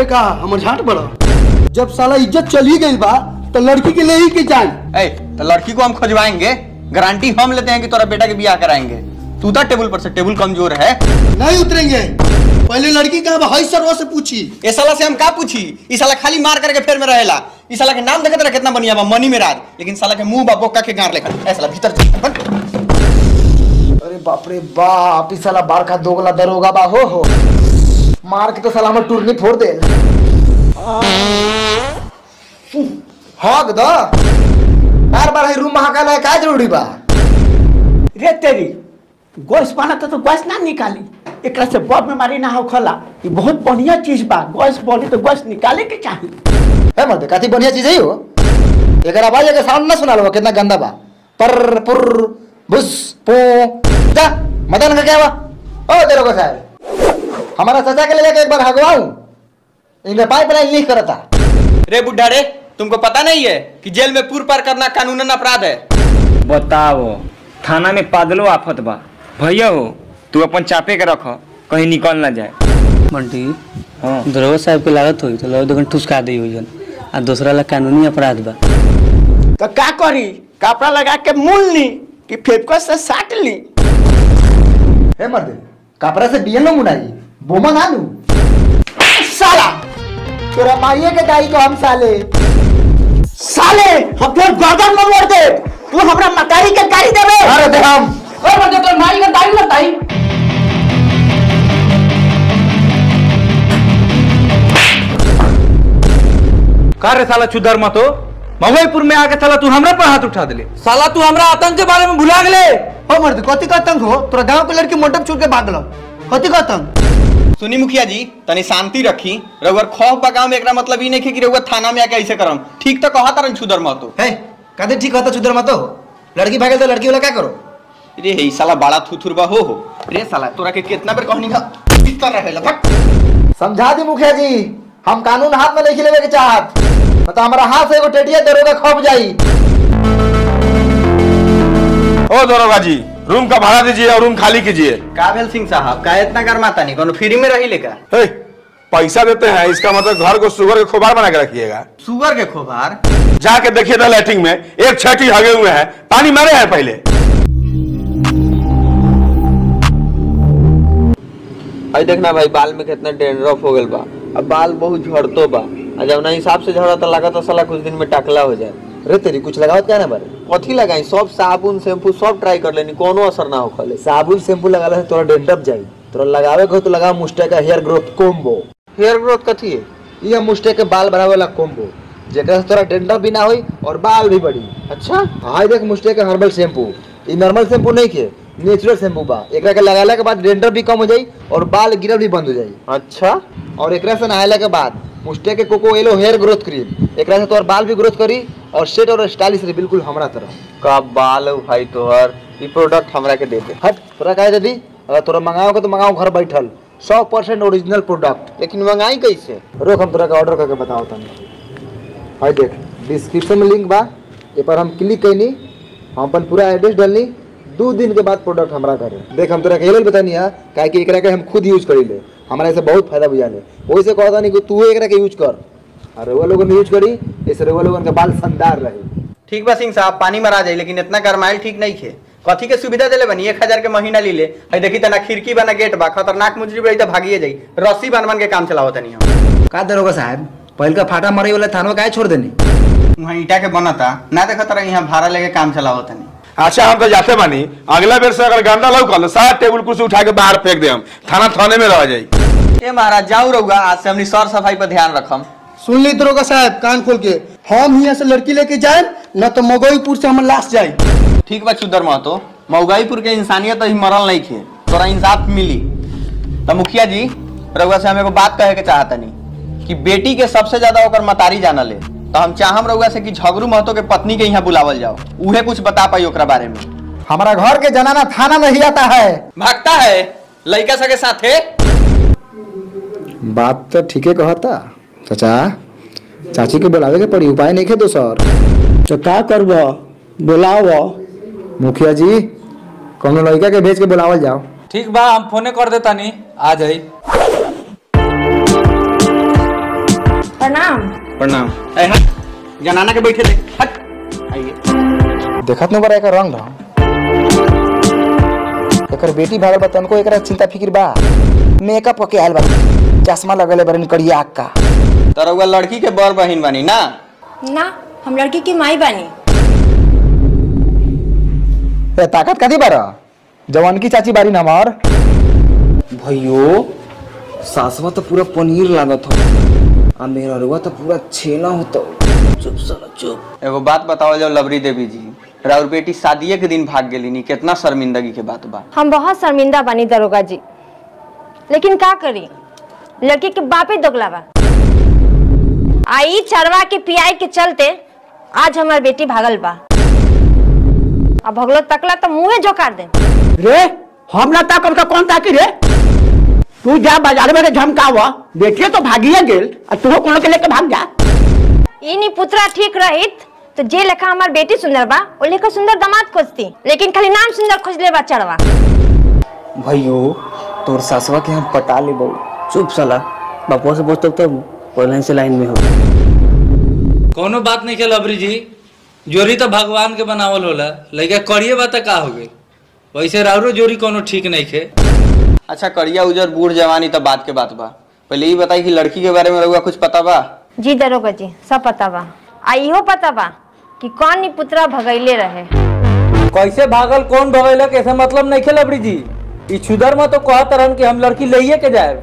पहले कहा हमर झाट बड़ा। जब साला इज्जत चली गई बा तो लड़की के ले ही के जाए। तो लड़की को हम खोजवाएंगे, गारंटी हम लेते हैं कि तोरा बेटा के ब्याह कराएंगे। तू तो टेबल पर से, टेबल कमजोर है। नहीं उतरेंगे, पहले लड़की का भाई सरवा से पूछी। ये साला से हम का पूछी? इस साला खाली मार करके फेर में रहेला। इस साला के नाम देखे तेरा कितना बढ़िया बा, मनी मेराज, लेकिन साला के मुंह बा बोका के गार लेखा। ए साला भीतर चल। अरे बाप रे बाप, इस साला बार का दोगला दरोगा बा हो। मार के तो साला हमर टूरनी फोड़ दे। हक द बार है रूम महाकाल है, का जरूरी बा? रे तेरी गैस बना तो गैस ना निकाली, एक से बहुत बीमारी ना हो खला। ये बहुत बढ़िया चीज बा, गैस बोली तो गैस निकाले के चाहिए। है मत काती बढ़िया चीज है हो। एक आवाज के साउंड ना सुना लो कितना गंदा बा। पर पुर बुस पो जा मदन का क्या बा? ओ दरोगा साहब, हमारा चाचा के ले जाके एक बार हगवाऊं, इनका पाइप लाइन लीक करता। रे बुढ़ा रे, तुमको पता नहीं है कि जेल में पूर पार करना कानूनन अपराध है? बताओ, थाना में पादलो आफत बा। भैया हो तू अपन चापे के रख, कहीं निकल ना जाए। बंटी दरोगा साहब के लागत हुई तो लोग दुकान ठुसका दी हुई आ दूसरा ला कानूनी अपराध बा। तो क्या करी, कपड़ा लगा के मूल ली कि फेफको से साट ली? है मर्द कपड़ा से बियन लो मुनाई बोमा ना लू। साला तेरा मारिए के दाई को हम साले हम फिर गर्दन में मोड़ दे। तू हमरा मकारी के गाड़ी देबे? अरे दे हम और बंदे तो मारी के दाई ना दाई। का रे साला चुदर मत हो, मवईपुर में आके साला तू हमरा पर हाथ उठा दिले। साला तू हमरा आतंक के बारे में भुला गेले। हो मर्द कथी का आतंक हो? तोरा गांव के लड़की मंडप छोड़ के भागल, कथी का आतंक? सुनी मुखिया जी, तनी शांति रखी। रउआ खौफ बा गांव में, एकरा मतलब ई नहीं है कि रउआ थाना में आके ऐसे करम। ठीक तो कहा तारन छुदर मतो है कहते ठीक होता चुदर मत हो। लड़की भागे तो लड़की वाला क्या करो? रे हे साला बड़ा थुथुर बा हो। रे साला तोरा के कितना बेर कहनी का इतना रहेला बक। समझा दी मुखिया जी, हम कानून हाथ में नहीं लेवे के चाहत, मतलब हमारा हाथ से एगो टेटिया दरोगा खप जाई। ओ दरोगा जी, रूम का भाड़ा दीजिए और रूम खाली कीजिए। काबिल सिंह साहब का इतना गरमाता नहीं, कोनो फ्री में रही लेका? पैसा देते हैं, इसका मतलब घर को सुगर के खोबार बना के रखिएगा। सुगर के खोबार? जाके देखिए था लैट्रिन में एक छठी हगे हुए हैं, पानी मारे हैं पहले। भाई देखना भाई, बाल में कितना डेंड्रफ हो गल बा। अब बाल बहुत झड़तो बा, जब ना हिसाब से झड़ा तो लगा तो साला कुछ दिन में टकला हो जाए। रे तेरी कुछ लगावत क्या ना बारे? कथी लगाई? सब साबुन शैम्पू सब ट्राई कर लेनी, कोनो असर ना हो खले। साबुन शैम्पू लगाला से तोरा डेंड्रफ जाई। तोरा लगावे को तो लगा मुस्टे का hair growth combo. Hair growth कथी है? ये मुस्टे के बाल बढ़ावे वाला कोम्बो, जेकरा से तोरा डेंड्रफ भी ना होई और बाल भी बढ़ी। अच्छा हां देख मुस्टे का हर्बल शैम्पू, ये नॉर्मल शैम्पू नहीं के, नेचुरल शैम्पू बा। एकरा के लगाला के बाद डेंड्रफ भी कम हो जाई और बाल गिरल भी बंद हो जाई। अच्छा, और एकरा से नहायला के बाद मुस्टे के coco yellow hair growth cream, एकरा से तोर बाल भी ग्रोथ करी और सेट और स्टाइलिश रही, बिल्कुल हमरा तरह। का बाल है भाई तोहर, ये प्रोडक्ट हमरा के दे दे। हट तोरा काहे दे दी? अगर तोरा मंगाओ के तो मंगाओ घर बैठल, 100% ओरिजिनल प्रोडक्ट। लेकिन मंगाई कैसे? रोक हम तोरा का ऑर्डर करके बताओ तनी। भाई देख डिस्क्रिप्शन में लिंक बा, ए पर हम क्लिक कैनी, हम अपन पूरा एड्रेस डालनी, 2 दिन के बाद प्रोडक्ट हमरा घरे। देख हम तोरा के लेल बतानी है, काहे कि एकरा के हम खुद यूज करी ले, हमरा से बहुत फायदा बुझाले। ओइ से कहता नहीं कि तू एकरा के यूज कर, अरे वो लोगन यूज करी, इससे वो लोगन के बाल शानदार रहे। ठीक बा सिंह साहब, पानी मरा जाए, लेकिन इतना गरमाइल ठीक नहीं है। कथी के सुविधा देले बनी? 1000 के महीना ली ले। हई देखी तना खिड़की बना, गेट बा, खतरनाक मुजरी बड़ी तो भागिए जाई। रस्सी बन के काम चलावत नहीं हम। का दरोगा साहब, पहल का फाटा मारे वाला थानवा काहे छोड़ देनी? वहां ईटा के बनता ना, देखा तरह यहाँ भाड़ा लेके काम चलावत नहीं। अच्छा हम तो जाते बानी, अगला बेर से अगर गंदा लौकल सारा टेबल कुर्सी उठा के बाहर फेंक दे, हम थाने में रह जाई। ए महाराज जाऊ रहुआ, आज से हमनी सर सफाई पर ध्यान रखम। सुन ली दरोगा साहब कान खोल के, हम यहाँ से लड़की लेके जाए न तो मगोईपुर से हम लाश जाए। ठीक बा चुदर महतो, मऊगाईपुर के इंसानियत तो ही मरल नहीं खे, तोरा इंसाफ मिली। तो मुखिया जी रउआ से हम एगो बात कहे के चाहतनी कि बेटी के सबसे ज्यादा ओकर मतारी जानल है, तो हम चाहम रउआ से कि झगड़ू महतो के पत्नी के यहाँ बुलावल जाओ, उहे कुछ बता पाई ओकरा बारे में। हमारा घर के जनाना थाना नहीं आता है, भागता है लड़का सके साथे। बात तो ठीक है कहता चाचा, चाची के बुलावे के पड़ी, उपाय नहीं खे दोसर। तो क्या करबो, बुलाओ। मुखिया जी कौनो लड़का के भेज के बुलावल जाओ। ठीक बा, हम फोने कर देता नहीं, आ जाई। प्रणाम। प्रणाम। ए हट, जनाना के बैठे दे, हट। आइए। देखत न बड़ा एकर रंग ढंग। एकर बेटी भागल बा तनको एकरा चिंता फिक्र बा। मेकअप होके आयल बा, चश्मा लगले बरन करिया आँख का। तरौआ लड़की के बड़ बहिन बानी ना? ना, हम लड़की की माई बानी। ए ताकत कथी बारा? जवान की चाची बारी नमर। भैयो सासवा तो पूरा पनीर लागत हो, आ मेरा रुआ तो पूरा छेना होता। चुप साला चुप। एगो बात बताओ जाओ लवरी देवी जी, राउर बेटी शादीए के दिन भाग गेली नी, कितना शर्मिंदगी के बात बा। हम बहुत शर्मिंदा बानी दरोगा जी, लेकिन का करी, लड़की के बापे दोगला बा। आई चरवा के पियाई के चलते आज हमार बेटी भागल बा। अब भगलो तकला तो मुंहे जोकार दे। रे हम ना ताकब तो कौन ताकी रे? तू जा बाजार में झमकावा, बेटिए तो भागिए गेल, और तू कोनो के लेके भाग जा। इनी पुत्रा ठीक रहित तो जे लेखा हमार बेटी सुंदर बा, ओ लेखा सुंदर दामाद खोजती, लेकिन खाली नाम सुंदर खोज ले बा चढ़वा। भैयो तोर सासवा के हम पटा ले बहु। चुप साला, बापुआ से पूछते तब ऑनलाइन से लाइन में हो। कोनो बात नहीं खेल अबरी जी, जोरी तो भगवान के बनावल होला, लइका करिए बात का हो गए, वैसे राउरो जोरी कोनो ठीक नहीं खे। अच्छा करिया उजर बूढ़ जवानी तो बात के बात बा, पहले ये बताई कि लड़की के बारे में रहुआ कुछ पता बा? जी दरोगा जी, सब पता बा। आ इहो पता बा कि कौन नी पुत्रा भगैले रहे। कैसे भागल कौन भगैला कैसे मतलब नहीं खेल अबरी जी, ई छुदर में तो कहा तरन कि हम लड़की लइए के जाए।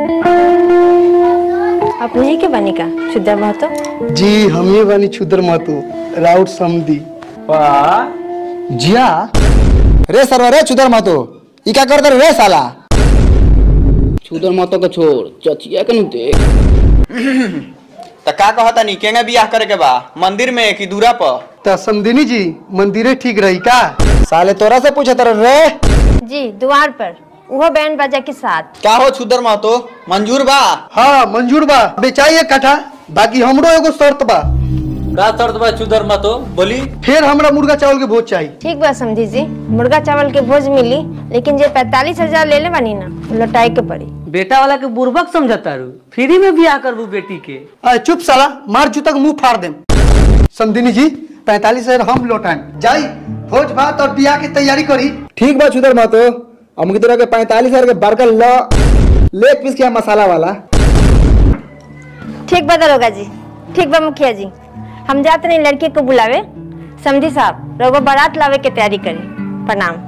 अपने ही के बनी का छुदर महतो? जी हम ही बनी छुदर महतो, राउत समधी। जिया रे सरवा रे चुदर महतो, ई क्या करत रे साला? छुदर महतो को छोड़, चचिया के न देख। तो का कहता नी, केंगे बियाह करे के बा, मंदिर में कि दूरा पर? तो समधिनी जी मंदिरे ठीक रही का? साले तोरा से पूछत रे। जी द्वार पर, वो बैंड बाजा के साथ। क्या हो छुदर महतो, मंजूर बा? हाँ मंजूर बा, बेचाइए कथा, बाकी हमरो एगो शर्त बा। का शर्त बा छुदर महतो, बोली? फिर हमरा मुर्गा चावल के भोज चाहिए। ठीक बा समझी जी, मुर्गा चावल के भोज मिली, लेकिन जे 45,000 ले ले बनी ना, लौटाए के पड़ी। बेटा वाला के बुर्बक समझता रू, फ्री में बियाह करबू बेटी के। चुप साला, मार जूता के मुंह फाड़ देम। समधिनी जी 45,000 हम लौटाएं, जाई भोज भात और बियाह की तैयारी करी। ठीक बा छुदर महतो, हम की तरह के 45,000 के बर्गर लेग पीस के मसाला वाला। ठीक बा दरोगा जी, ठीक बा मुखिया जी, हम जाते नहीं लड़के को बुलावे। समझी साहब रोगो बारात लावे के तैयारी करी। प्रणाम।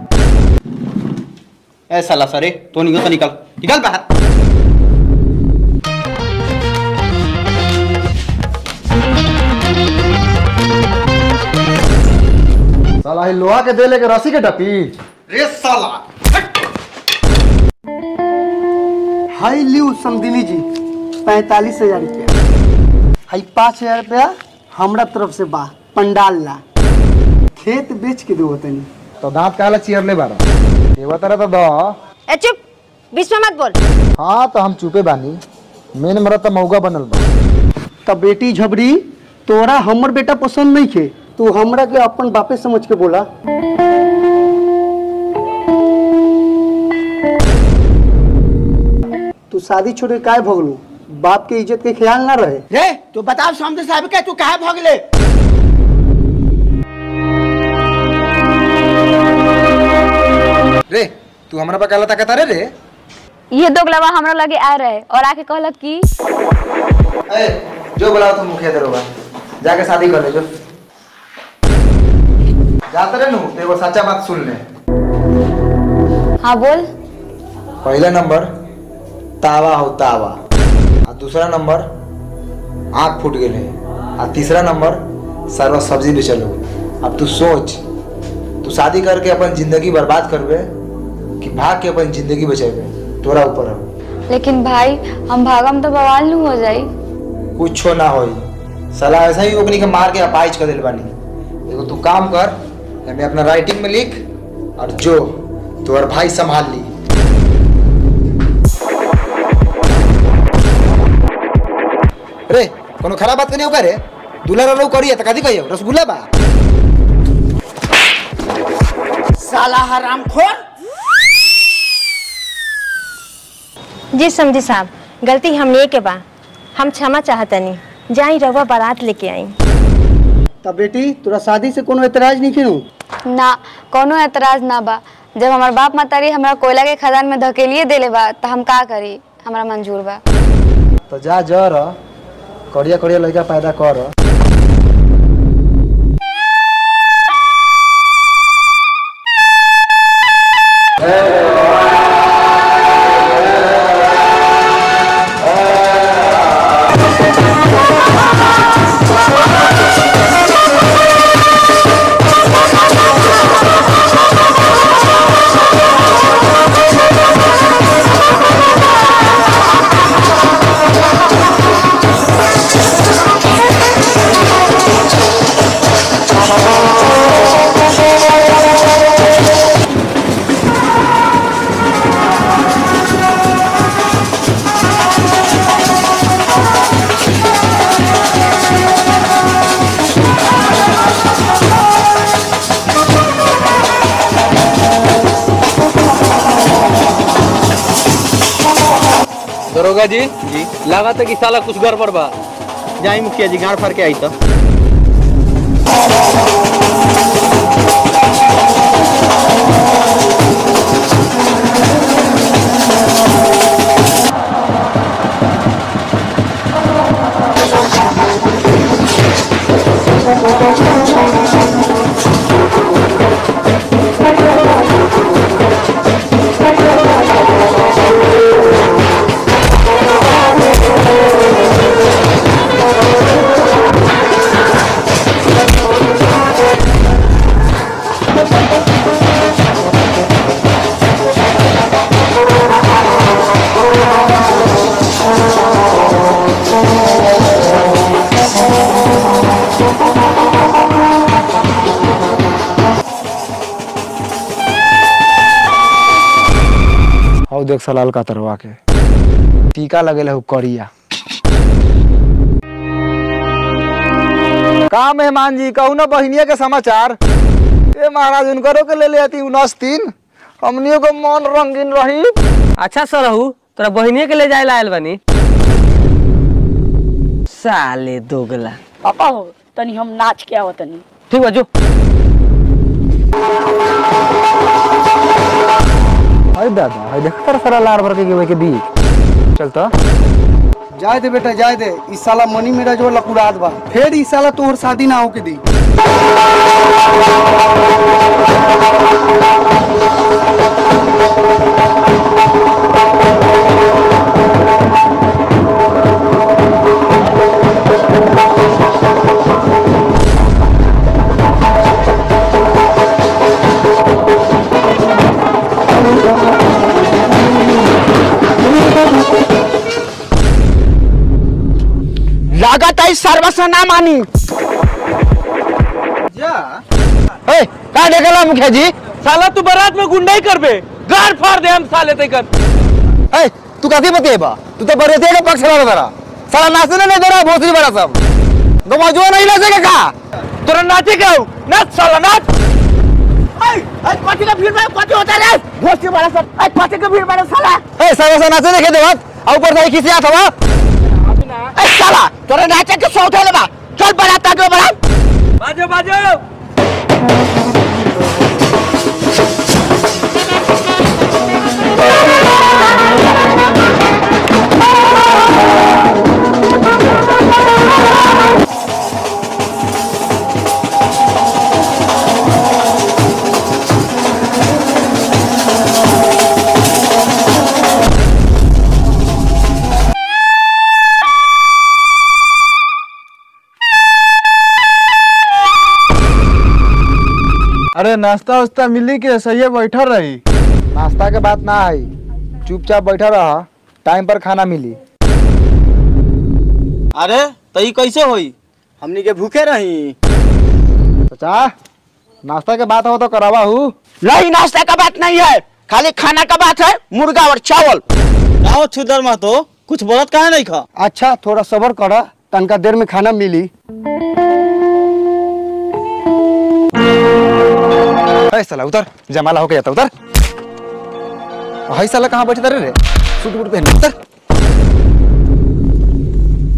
ए साला सरे, तो निकल निकल बाहर। साला ही लोहा के दे लेके रस्सी के टपी। रे साला हाई लियो समधिनी जी 45,000 रुपया, हाई 5,000 रुपया हमरा तरफ से बा, पंडाल ला, खेत बेच के दो तनी। तो दांत काला चीर ले बारा, देवा तरह तो दो। ए चुप, बीच में मत बोल। हाँ तो हम चुपे बानी, मेन मरा तो मौगा बनल बा। तब बेटी झबरी, तोरा हमर बेटा पसंद नहीं खे, तू हमरा के अपन बापे समझ के बोला। तू शादी छोड़ के काहे भगलू? बाप के इज्जत के ख्याल ना रहे? रे तू बताओ समझे साहब के तू काहे भगले? रे तू हमरा पर कहला ताकत रे? ये दोगलावा हमरा लगे आ रहे और आके कहलक कि ए जो बुलाओ तुम मुखिया दरोगा, जाके शादी कर ले जो। जाते रे नु, एगो सच्चा बात सुन ले। हाँ बोल। पहला नंबर तावा हो तावा, और दूसरा नंबर आँख फूट गए, और तीसरा नंबर सरवा सब्जी बेचल हो। अब तू सोच, तू शादी करके अपन जिंदगी बर्बाद करबे कि भाग के अपन जिंदगी बचेबे, तोरा ऊपर है। लेकिन भाई हम भागम तो बवाल नहीं हो जाई। कुछ ना होई, साला ऐसा ही ओकनी के मार के अपाइज कर दिल बानी। एगो तू काम कर, हमें अपना राइटिंग में लिख और जो तोहर भाई संभाल ली। रे कोनो खराब बात नहीं होगा रे, दुलारा लो करिए त कथी कहियो, रसगुल्ला बा। साला हरामखोर। जी समझी साहब, गलती हमने के बा, हम क्षमा चाहतनी, जाई रवा बारात लेके आई। तब बेटी तोरा शादी से कोनो एतराज नहीं खेनू? ना कोनो एतराज ना बा। जब हमार बाप मातारी हमरा कोयला के खदान में धकेलिए देले बा त हम का करी, हमरा मंजूर बा। तो जा जर कड़िया कड़िया लड़का पैदा कर। दरोगा जी लगा था कि साला कुछ गड़बड़ बा। जाई मुखिया जी गाड़ फाड़ के आई तो। देख सलाल का तरवा के टीका लगे करिया। का मेहमान जी कहू ना बहनिया के समाचार? ए महाराज उनकरो के ले ले आती 19 हमनियों को मन रंगीन रही। अच्छा सरहू तोरा बहनिया के ले जाए आयल बनी। साले दोगला पापा हो तनी हम नाच के आवत तनी। ठीक बा जो। अरे दादा हाय देख तर सारा लार भर के दी चल तो जाए दे बेटा जाए दे। इस साला मनी मेरा जो लकुड़ात बा, फिर इस साला तोहर शादी ना होके दी। लागत है सर्वस ना मानी। का देखला मुखिया जी? साला तू बारात में गुंडाई करबे, गाड़ फाड़ दे हम साले तैकर। ए तू काती बतेबा? तू तो बरेते के पक्ष वाला दरा साला नाचने नहीं दे रहा भोसड़ी बड़ा सब गमजुआ नहीं नाचेगा का? तोरा नाचे के हो नाच साला नाच। ए पार्टी का भीड़ में पार्टी होता है भोसड़ी बड़ा सब। ए पार्टी का भीड़ बड़ा साला। ए साला नाचे देखे दे बात ऊपर से किसी आता हुआ। ए साला तोरा नाचे के शौक है लेबा। चल बारात आगे बारात बाजो बाजो। अरे नाश्ता वास्ता मिली के सही बैठा रही? नाश्ता के बात ना आई, चुपचाप बैठा रहा, टाइम पर खाना मिली। अरे तई कैसे होई? हमनी के भूखे रही। चाचा नाश्ता के बात हो तो करावा हूँ। नहीं नाश्ता का बात नहीं है, खाली खाना का बात है। मुर्गा और चावल। आओ छुदर मा तो कुछ बोलत काहे नहीं खा? अच्छा थोड़ा सबर करा, तनका देर में खाना मिली। है साला उतर, जमाला होके जाता उतर। है साला कहाँ बैठे रे? सूट बूट पहन उतर।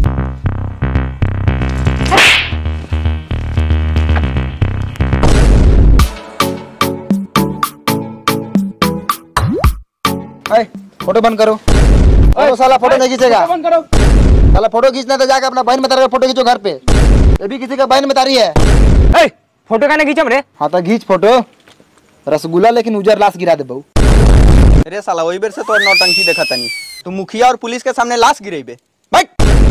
फोटो बंद करो। ओ साला फोटो नहीं खींचेगा। बंद करो। साला फोटो खींचना तो जाके अपना बहन में तारी फोटो खींचो घर पे। ये भी किसी का बहन में तारी है। ए फोटो का नहीं खींचम रे। हाँ तो खींच फोटो। रसगुल्ला लेकिन उजर लाश गिरा दे बहू। अरे साला वही बेर से तो नौटंकी देखा तनी। तू मुखिया और पुलिस के सामने लाश गिरेबे। भाई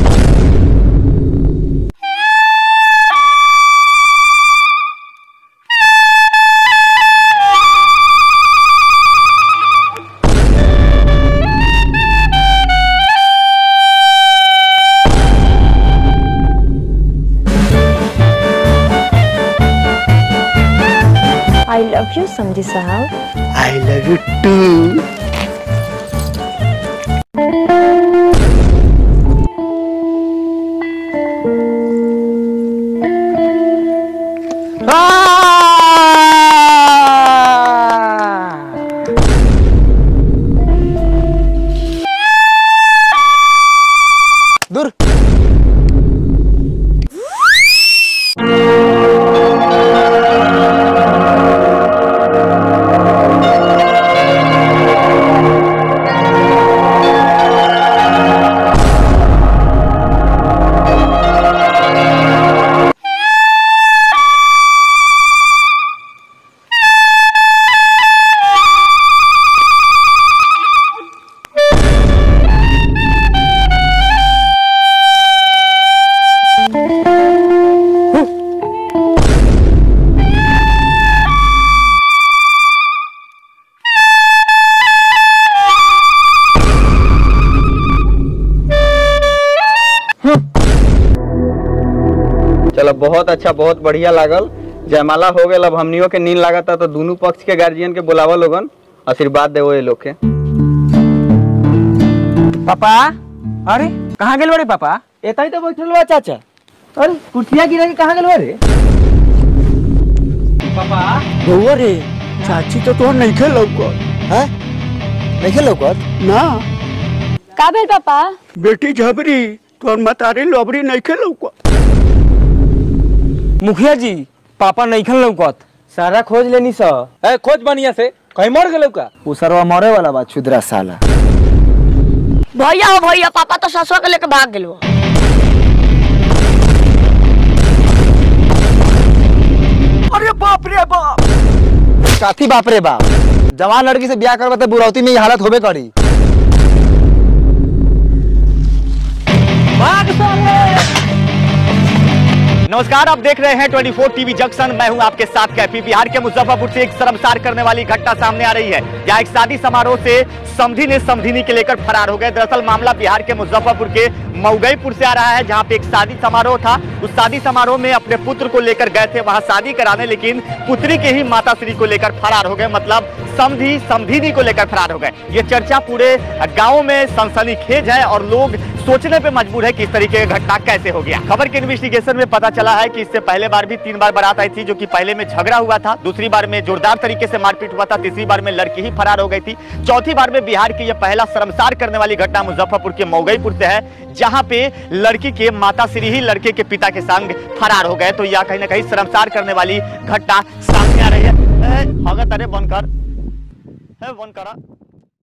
I love you, समझी साहब। I love you too. दूर। चलो बहुत अच्छा, बहुत बढ़िया लागल। जयमाला हो गया। अब हमनियों के नींद लागता तो दोनों पक्ष के गार्जियन के बुलावा लोगन, आशीर्वाद देवो ये लोग के। पापा अरे कहाँ गेल रे पापा? एता ही तो बैठल बा चाचा। अरे कुर्सिया गिरा के कहाँ गेल रे? पापा बउआ रे चाची तो तोहर नहीं खेलो को हैं? नहीं खेलो को ना का भेल पापा? बेटी झबरी तोहर मतारी लोबरी नहीं खेलो को। मुखिया जी पापा नहीं खन लौकत। सारा खोज लेनी स। ए खोज बनिया से कहीं मर गेलौ का? वो सरवा मरे वाला बा छुद्रा साला। भैया पापा तो ससुर के लेके भाग गेलो। अरे बाप रे बाप। काथी बाप रे बाप। जवान लड़की से ब्याह करवा तो बुरौती में ये हालत होबे करी। नमस्कार, आप देख रहे हैं 24 टीवी जंक्शन। मैं हूं आपके साथ कैफी। बिहार के मुजफ्फरपुर से एक शर्मसार करने वाली घटना सामने आ रही है। यहाँ एक शादी समारोह से समधी ने समधिनी के लेकर फरार हो गए। दरअसल मामला बिहार के मुजफ्फरपुर के मऊगईपुर से आ रहा है, जहाँ पे एक शादी समारोह था। उस शादी समारोह में अपने पुत्र को लेकर गए थे वहां शादी कराने, लेकिन पुत्री के ही माता श्री को लेकर फरार हो गए। मतलब समधी समधिनी को लेकर फरार हो गए। ये चर्चा पूरे गाँव में सनसनीखेज है और लोग सोचने पे मजबूर है कि इस तरीके की घटना कैसे हो गया। खबर के इन्वेस्टिगेशन में पता चला है कि इससे पहले बार भी 3 बार बारात आई थी, जो कि पहले में झगड़ा हुआ था, दूसरी बार में जोरदार तरीके से मारपीट हुआ था, तीसरी बार में लड़की ही फरार हो गई थी, चौथी बार में बिहार की यह पहला शर्मसार करने वाली घटना मुजफ्फरपुर के मऊगईपुर से है, जहां पे लड़की के माता श्री ही लड़के के पिता के संग फरार हो गए। तो यह कहीं ना कहीं शर्मसार करने वाली घटना सामने आ रही है। बंद कर, बंद करा।